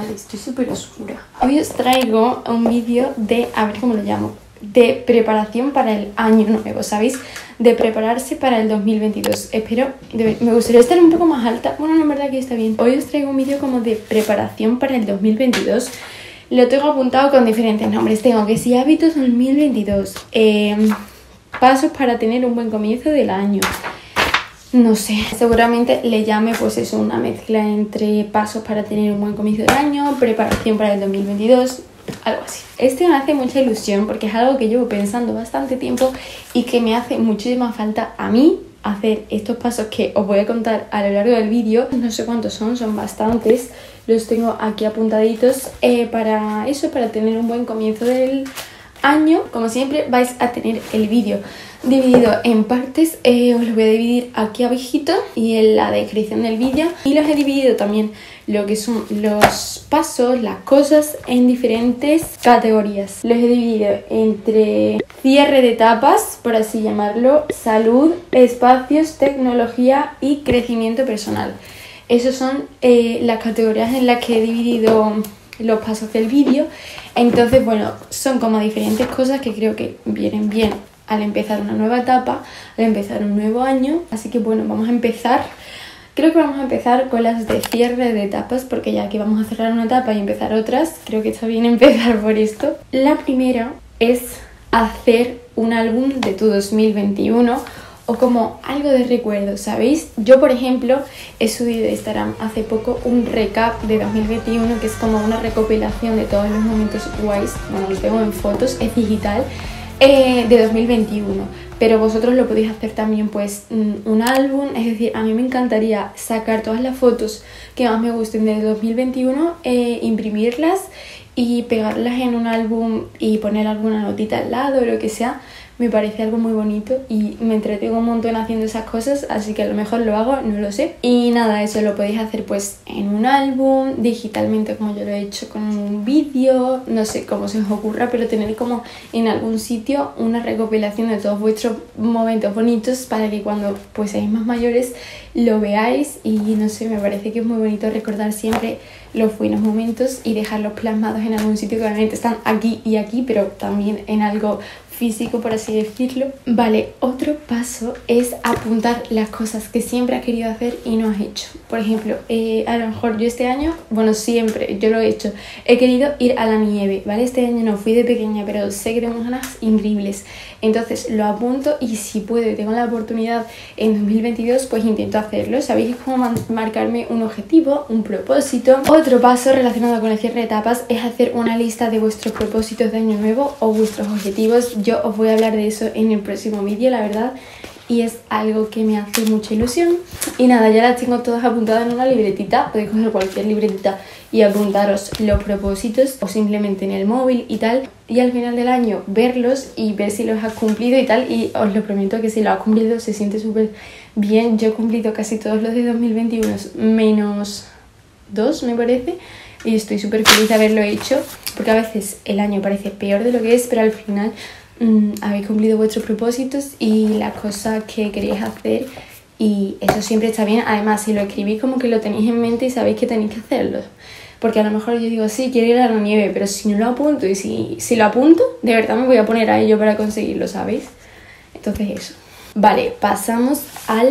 Vale, estoy súper oscura. Hoy os traigo un vídeo de, a ver cómo lo llamo, de preparación para el año nuevo, ¿sabéis? De prepararse para el 2022. Espero, me gustaría estar un poco más alta. Bueno, en verdad que está bien. Hoy os traigo un vídeo como de preparación para el 2022. Lo tengo apuntado con diferentes nombres. Tengo que si hábitos 2022, pasos para tener un buen comienzo del año. No sé, seguramente le llame pues eso, una mezcla entre pasos para tener un buen comienzo del año, preparación para el 2022, algo así. Este me hace mucha ilusión porque es algo que llevo pensando bastante tiempo y que me hace muchísima falta a mí hacer estos pasos que os voy a contar a lo largo del vídeo. No sé cuántos son bastantes, los tengo aquí apuntaditos para eso, para tener un buen comienzo del año. Como siempre vais a tener el vídeo dividido en partes, os lo voy a dividir aquí abajito y en la descripción del vídeo, y los he dividido también lo que son los pasos, las cosas, en diferentes categorías. Los he dividido entre cierre de etapas, por así llamarlo, salud, espacios, tecnología y crecimiento personal. Esas son las categorías en las que he dividido los pasos del vídeo. Entonces, bueno, son como diferentes cosas que creo que vienen bien al empezar una nueva etapa, al empezar un nuevo año. Así que bueno, vamos a empezar. Creo que vamos a empezar con las de cierre de etapas, porque ya que vamos a cerrar una etapa y empezar otras, creo que está bien empezar por esto. La primera es hacer un álbum de tu 2021 o como algo de recuerdo, ¿sabéis? Yo, por ejemplo, he subido de Instagram hace poco un recap de 2021, que es como una recopilación de todos los momentos guays. Bueno, lo tengo en fotos, es digital, de 2021. Pero vosotros lo podéis hacer también, pues, un álbum. Es decir, a mí me encantaría sacar todas las fotos que más me gusten de 2021, imprimirlas y pegarlas en un álbum y poner alguna notita al lado o lo que sea. Me parece algo muy bonito y me entretengo un montón haciendo esas cosas, así que a lo mejor lo hago, no lo sé. Y nada, eso lo podéis hacer pues en un álbum, digitalmente como yo lo he hecho, con un vídeo, no sé cómo se os ocurra, pero tener como en algún sitio una recopilación de todos vuestros momentos bonitos para que cuando pues seáis más mayores lo veáis. Y no sé, me parece que es muy bonito recordar siempre los buenos momentos y dejarlos plasmados en algún sitio, que obviamente están aquí y aquí, pero también en algo físico, por así decirlo. Vale, otro paso es apuntar las cosas que siempre has querido hacer y no has hecho. Por ejemplo, a lo mejor yo este año, bueno, siempre yo lo he hecho, he querido ir a la nieve, ¿vale? Este año no fui de pequeña, pero sé que tengo unas ganas increíbles. Entonces lo apunto y si puedo y tengo la oportunidad en 2022, pues intento hacerlo. ¿Sabéis? Es como marcarme un objetivo, un propósito. Otro paso relacionado con el cierre de etapas es hacer una lista de vuestros propósitos de año nuevo o vuestros objetivos. Yo os voy a hablar de eso en el próximo vídeo, la verdad, y es algo que me hace mucha ilusión. Y nada, ya las tengo todas apuntadas en una libretita. Podéis coger cualquier libretita y apuntaros los propósitos, o simplemente en el móvil y tal, y al final del año verlos y ver si los has cumplido y tal. Y os lo prometo que si lo has cumplido se siente súper bien. Yo he cumplido casi todos los de 2021 menos 2, me parece, y estoy súper feliz de haberlo hecho, porque a veces el año parece peor de lo que es, pero al final habéis cumplido vuestros propósitos y las cosas que queréis hacer, y eso siempre está bien. Además, si lo escribís, como que lo tenéis en mente y sabéis que tenéis que hacerlo. Porque a lo mejor yo digo, sí, quiero ir a la nieve, pero si no lo apunto, y si lo apunto, de verdad me voy a poner a ello para conseguirlo, ¿sabéis? Entonces eso. Vale, pasamos a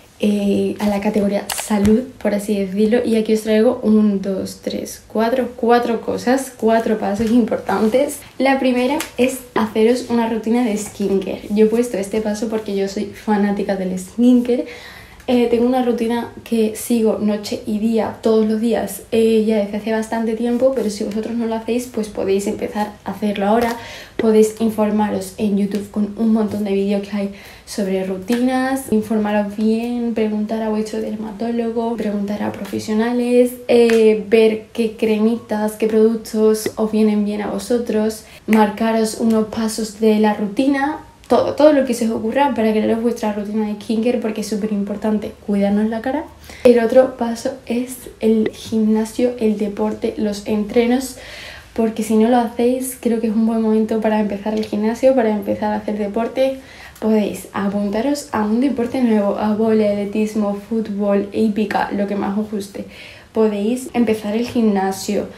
la categoría salud, por así decirlo, y aquí os traigo 1, 2, 3, 4 cosas, 4 pasos importantes. La primera es haceros una rutina de skincare. Yo he puesto este paso porque yo soy fanática del skincare. Tengo una rutina que sigo noche y día, todos los días, ya desde hace bastante tiempo, pero si vosotros no lo hacéis, pues podéis empezar a hacerlo ahora. Podéis informaros en YouTube con un montón de vídeos que hay sobre rutinas, informaros bien, preguntar a vuestro dermatólogo, preguntar a profesionales, ver qué cremitas, qué productos os vienen bien a vosotros, marcaros unos pasos de la rutina. Todo lo que se os ocurra para crear vuestra rutina de skincare, porque es súper importante cuidarnos la cara. El otro paso es el gimnasio, el deporte, los entrenos, porque si no lo hacéis, creo que es un buen momento para empezar el gimnasio, para empezar a hacer deporte, podéis apuntaros a un deporte nuevo, a vóley, atletismo, fútbol, hípica, lo que más os guste. Podéis empezar el gimnasio,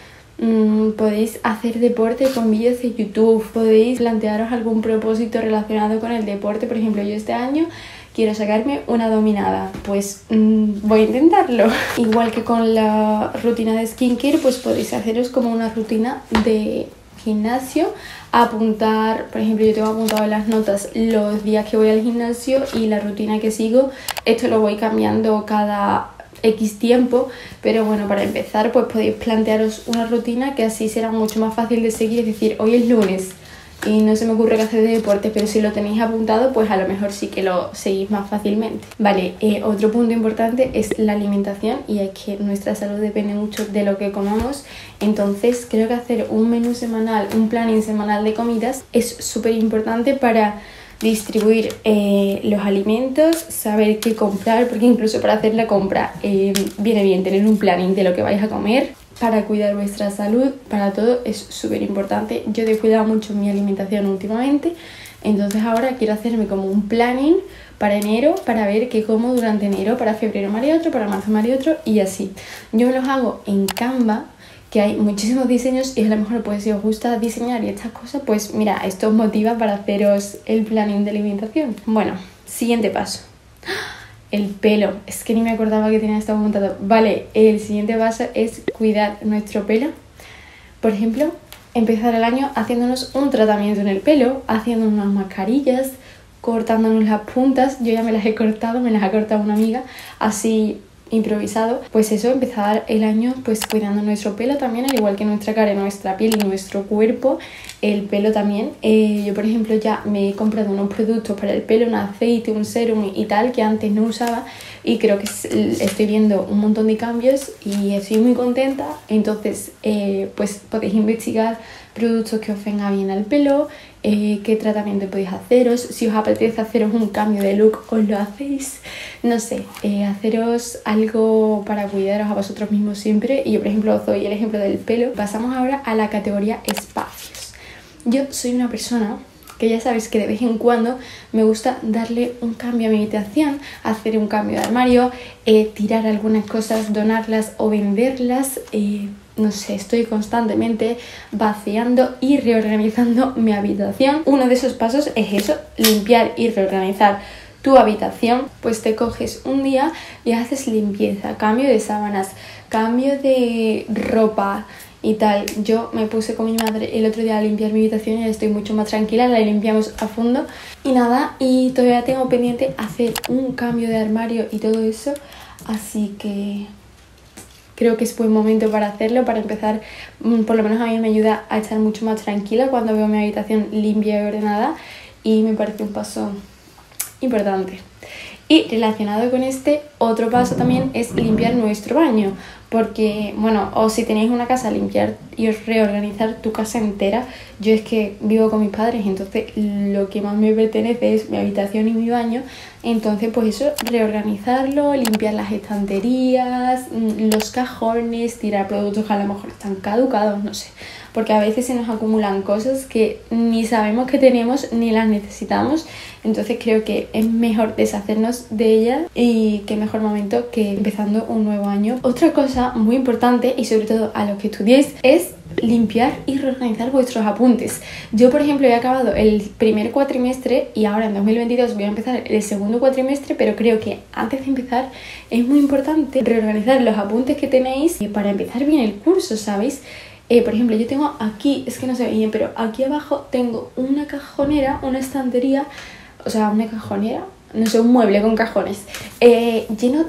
podéis hacer deporte con vídeos de YouTube, podéis plantearos algún propósito relacionado con el deporte. Por ejemplo, yo este año quiero sacarme una dominada, pues voy a intentarlo. Igual que con la rutina de skincare, pues podéis haceros como una rutina de gimnasio, apuntar, por ejemplo, yo tengo apuntado en las notas los días que voy al gimnasio y la rutina que sigo. Esto lo voy cambiando cada X tiempo, pero bueno, para empezar pues podéis plantearos una rutina que así será mucho más fácil de seguir. Es decir, hoy es lunes y no se me ocurre que hacer de deporte, pero si lo tenéis apuntado, pues a lo mejor sí que lo seguís más fácilmente. Vale, otro punto importante es la alimentación, y es que nuestra salud depende mucho de lo que comamos. Entonces creo que hacer un menú semanal, un planning semanal de comidas es súper importante para distribuir los alimentos, saber qué comprar, porque incluso para hacer la compra viene bien tener un planning de lo que vais a comer. Para cuidar vuestra salud, para todo es súper importante. Yo he descuidado mucho mi alimentación últimamente, entonces ahora quiero hacerme como un planning para enero, para ver qué como durante enero, para febrero me haré otro, para marzo me haré otro, y así. Yo me los hago en Canva, que hay muchísimos diseños, y a lo mejor pues si os gusta diseñar y estas cosas, pues mira, esto os motiva para haceros el planning de alimentación. Bueno, siguiente paso. El pelo, es que ni me acordaba que tenía esto apuntado. Vale, el siguiente paso es cuidar nuestro pelo. Por ejemplo, empezar el año haciéndonos un tratamiento en el pelo, haciéndonos unas mascarillas, cortándonos las puntas. Yo ya me las he cortado, me las ha cortado una amiga, así improvisado. Pues eso, empezar el año pues cuidando nuestro pelo también, al igual que nuestra cara, nuestra piel y nuestro cuerpo. El pelo también, yo por ejemplo ya me he comprado unos productos para el pelo, un aceite, un serum y tal, que antes no usaba, y creo que estoy viendo un montón de cambios y estoy muy contenta. Entonces pues podéis investigar productos que os vengan bien al pelo, qué tratamiento podéis haceros. Si os apetece haceros un cambio de look, os lo hacéis, no sé, haceros algo para cuidaros a vosotros mismos siempre. Y yo por ejemplo os doy el ejemplo del pelo. Pasamos ahora a la categoría espacios. Yo soy una persona que ya sabéis que de vez en cuando me gusta darle un cambio a mi habitación, hacer un cambio de armario, tirar algunas cosas, donarlas o venderlas. No sé, estoy constantemente vaciando y reorganizando mi habitación. Uno de esos pasos es eso, limpiar y reorganizar tu habitación. Pues te coges un día y haces limpieza, cambio de sábanas, cambio de ropa y tal. Yo me puse con mi madre el otro día a limpiar mi habitación y ya estoy mucho más tranquila, la limpiamos a fondo y nada, y todavía tengo pendiente hacer un cambio de armario y todo eso, así que creo que es buen momento para hacerlo, para empezar. Por lo menos a mí me ayuda a estar mucho más tranquila cuando veo mi habitación limpia y ordenada, y me parece un paso importante. Y relacionado con este, otro paso también es limpiar nuestro baño, porque, bueno, o si tenéis una casa, limpiar y reorganizar tu casa entera. Yo es que vivo con mis padres, entonces lo que más me pertenece es mi habitación y mi baño. Entonces pues eso, reorganizarlo, limpiar las estanterías, los cajones, tirar productos que a lo mejor están caducados, no sé, porque a veces se nos acumulan cosas que ni sabemos que tenemos ni las necesitamos. Entonces creo que es mejor deshacernos de ellas, y qué mejor momento que empezando un nuevo año. Otra cosa muy importante, y sobre todo a los que estudiéis, es limpiar y reorganizar vuestros apuntes. Yo por ejemplo he acabado el primer cuatrimestre y ahora en 2022 voy a empezar el segundo cuatrimestre, pero creo que antes de empezar es muy importante reorganizar los apuntes que tenéis para empezar bien el curso, ¿sabéis? Por ejemplo, yo tengo aquí, es que no se ve bien, pero aquí abajo tengo una cajonera, una estantería, o sea, una cajonera, no sé, un mueble con cajones, lleno,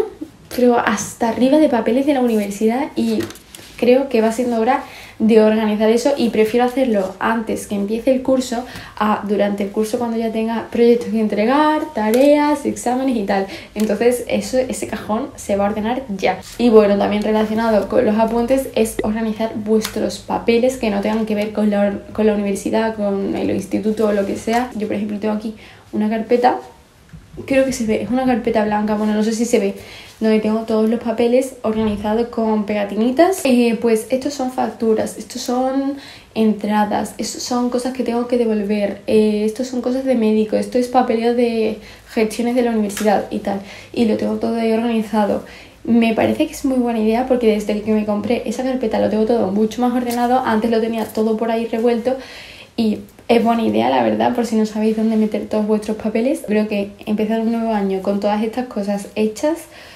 pero hasta arriba de papeles de la universidad, y creo que va siendo hora de organizar eso, y prefiero hacerlo antes que empiece el curso a durante el curso, cuando ya tenga proyectos que entregar, tareas, exámenes y tal. Entonces ese cajón se va a ordenar ya. Y bueno, también relacionado con los apuntes es organizar vuestros papeles que no tengan que ver con la universidad, con el instituto o lo que sea. Yo por ejemplo tengo aquí una carpeta creo que se ve, es una carpeta blanca, bueno, no sé si se ve, donde tengo todos los papeles organizados con pegatinitas. Pues estos son facturas, estos son entradas, estos son cosas que tengo que devolver, estos son cosas de médico, esto es papeleo de gestiones de la universidad y tal, y lo tengo todo ahí organizado. Me parece que es muy buena idea porque desde que me compré esa carpeta lo tengo todo mucho más ordenado. Antes lo tenía todo por ahí revuelto y es buena idea, la verdad, por si no sabéis dónde meter todos vuestros papeles. Creo que empezar un nuevo año con todas estas cosas hechas,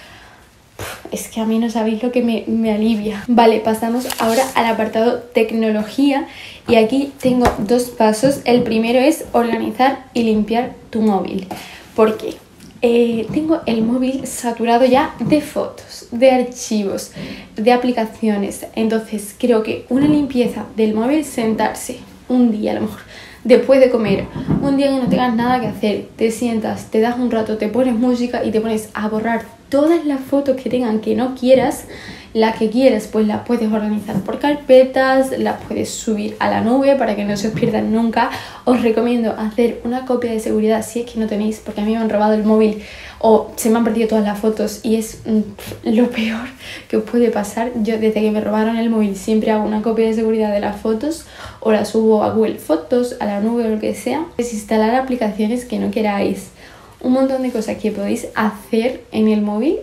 es que a mí no sabéis lo que me alivia. Vale, pasamos ahora al apartado tecnología y aquí tengo dos pasos. El primero es organizar y limpiar tu móvil. ¿Por qué? Tengo el móvil saturado ya de fotos, de archivos, de aplicaciones. Entonces creo que una limpieza del móvil, sentarse un día a lo mejor después de comer, un día que no tengas nada que hacer, te sientas, te das un rato, te pones música y te pones a borrar todas las fotos que tengan que no quieras. Las que quieres pues las puedes organizar por carpetas, las puedes subir a la nube para que no se os pierdan nunca. Os recomiendo hacer una copia de seguridad si es que no tenéis, porque a mí me han robado el móvil o se me han perdido todas las fotos y es lo peor que os puede pasar. Yo desde que me robaron el móvil siempre hago una copia de seguridad de las fotos o las subo a Google Fotos, a la nube o lo que sea. Desinstalar aplicaciones que no queráis, un montón de cosas que podéis hacer en el móvil,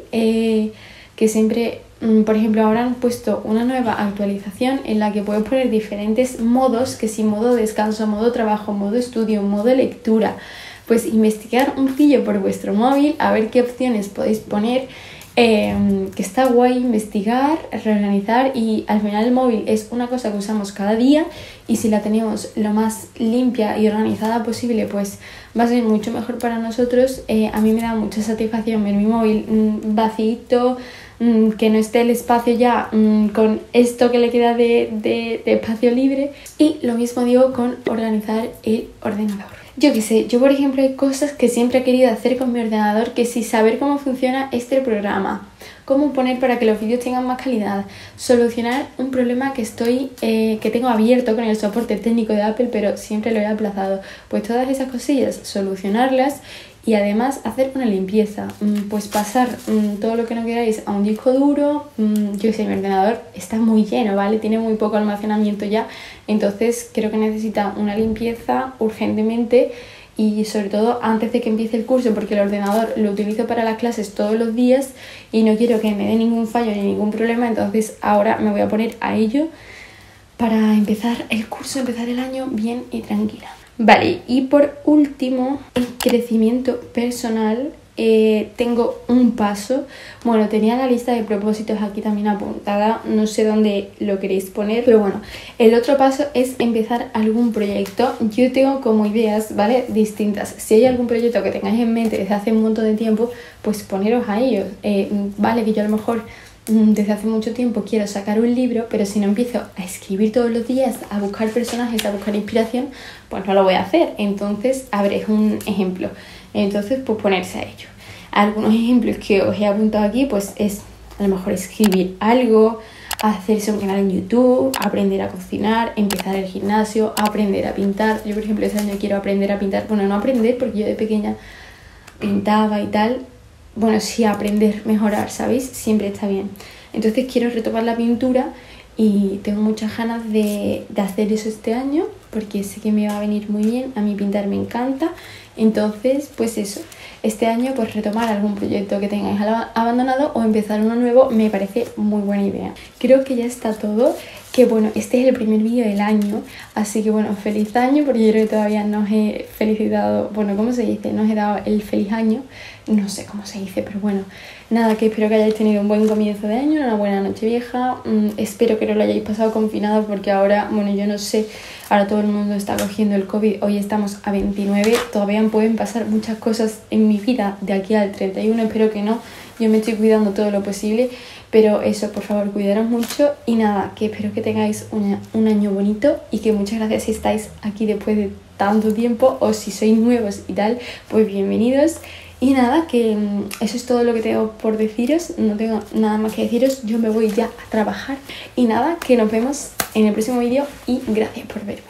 que siempre, por ejemplo, ahora han puesto una nueva actualización en la que puedes poner diferentes modos, que si modo descanso, modo trabajo, modo estudio, modo lectura. Pues investigar un poquillo por vuestro móvil, a ver qué opciones podéis poner, que está guay investigar, reorganizar, y al final el móvil es una cosa que usamos cada día y si la tenemos lo más limpia y organizada posible, pues va a ser mucho mejor para nosotros. A mí me da mucha satisfacción ver mi móvil vacío, que no esté el espacio ya con esto que le queda de espacio libre. Y lo mismo digo con organizar el ordenador. Yo qué sé, yo por ejemplo hay cosas que siempre he querido hacer con mi ordenador, que sí, saber cómo funciona este programa, cómo poner para que los vídeos tengan más calidad, solucionar un problema que tengo abierto con el soporte técnico de Apple, pero siempre lo he aplazado. Pues todas esas cosillas, solucionarlas. Y además hacer una limpieza, pues pasar todo lo que no queráis a un disco duro. Yo sé, mi ordenador está muy lleno, ¿vale? Tiene muy poco almacenamiento ya, entonces creo que necesita una limpieza urgentemente y sobre todo antes de que empiece el curso, porque el ordenador lo utilizo para las clases todos los días y no quiero que me dé ningún fallo ni ningún problema, entonces ahora me voy a poner a ello para empezar el curso, empezar el año bien y tranquila. Vale, y por último, el crecimiento personal. Tengo un paso. Bueno, tenía la lista de propósitos aquí también apuntada, no sé dónde lo queréis poner, pero bueno, el otro paso es empezar algún proyecto. Yo tengo como ideas, ¿vale?, distintas. Si hay algún proyecto que tengáis en mente desde hace un montón de tiempo, pues poneros a ellos. Vale, que yo a lo mejor desde hace mucho tiempo quiero sacar un libro, pero si no empiezo a escribir todos los días, a buscar personajes, a buscar inspiración, pues no lo voy a hacer. Entonces, a ver, es un ejemplo. Entonces, pues ponerse a ello. Algunos ejemplos que os he apuntado aquí, pues es a lo mejor escribir algo, hacerse un canal en YouTube, aprender a cocinar, empezar el gimnasio, aprender a pintar. Yo, por ejemplo, este año quiero aprender a pintar. Bueno, no aprender porque yo de pequeña pintaba y tal. Bueno, sí, aprender, mejorar, ¿sabéis? Siempre está bien. Entonces quiero retomar la pintura y tengo muchas ganas de hacer eso este año porque sé que me va a venir muy bien. A mí pintar me encanta. Entonces, pues eso, este año pues retomar algún proyecto que tengáis abandonado o empezar uno nuevo me parece muy buena idea. Creo que ya está todo, que bueno, este es el primer vídeo del año, así que bueno, feliz año, porque yo creo que todavía no os he felicitado, bueno, ¿cómo se dice? No os he dado el feliz año, no sé cómo se dice, pero bueno, nada, que espero que hayáis tenido un buen comienzo de año, una buena noche vieja. Espero que no lo hayáis pasado confinado porque ahora, bueno, yo no sé, ahora todo el mundo está cogiendo el COVID, hoy estamos a 29, todavía pueden pasar muchas cosas en mi vida de aquí al 31, espero que no, yo me estoy cuidando todo lo posible, pero eso, por favor, cuidaros mucho y nada, que espero que tengáis un año bonito y que muchas gracias si estáis aquí después de tanto tiempo o si sois nuevos y tal, pues bienvenidos. Y nada, que eso es todo lo que tengo por deciros, no tengo nada más que deciros, yo me voy ya a trabajar y nada, que nos vemos en el próximo vídeo y gracias por verme.